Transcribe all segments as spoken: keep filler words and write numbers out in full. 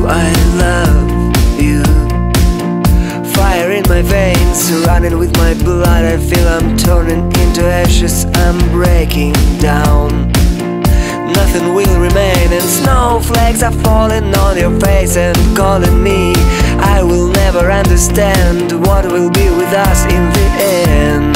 I love you. Fire in my veins, running with my blood. I feel I'm turning into ashes, I'm breaking down. Nothing will remain, and snowflakes are falling on your face and calling me. I will never understand what will be with us in the end.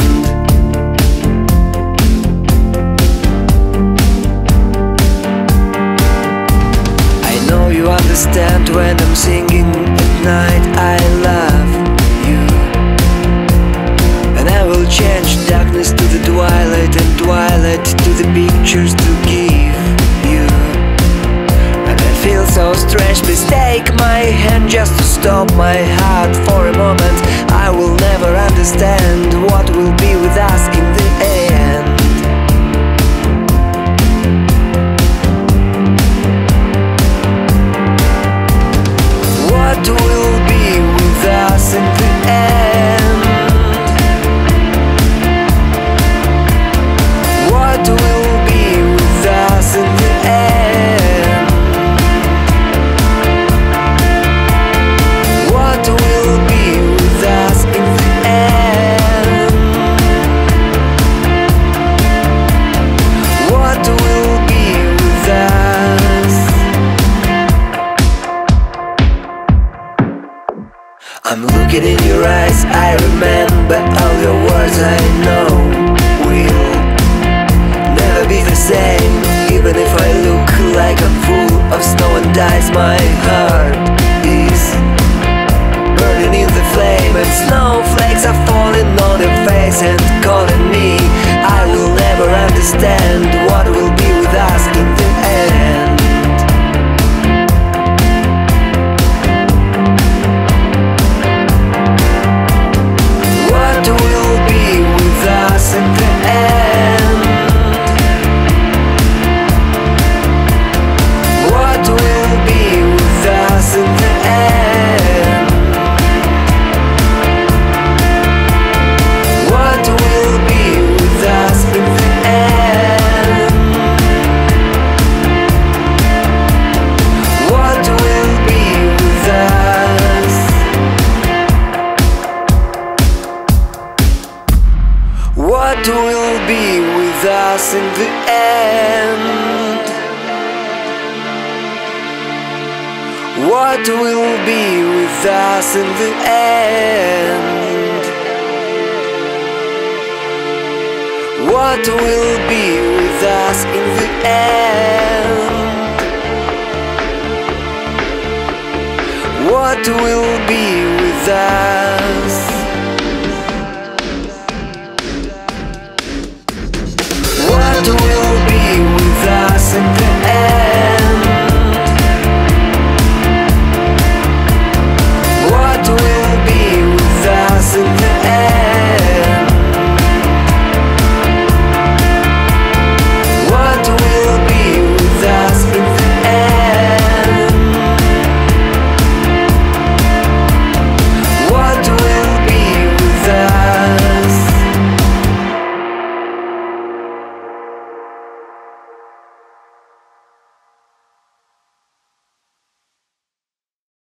I know you understand when I'm singing at night. I love you, and I will change darkness to the twilight, and twilight to the pictures to give you. And I feel so strange, please take my hand just to stop my heart for a moment. I will never understand what will be with us in the end. What will be with us in the end? What will be with us in the end? What will be with us in the end? What will be with us? I'm looking in your eyes, I remember all your words. I know we'll never be the same. Even if I look like I'm full of snow and ice, my heart is burning in the flame, and snowflakes are falling on your face and calling me. I will never understand what will be with us in the end. What will be with us in the end? What will be with us in the end? What will be with us in the end? What will be with us? What will be with us in the end? What will be with us in the end? What will be with us in the end? What will be with us?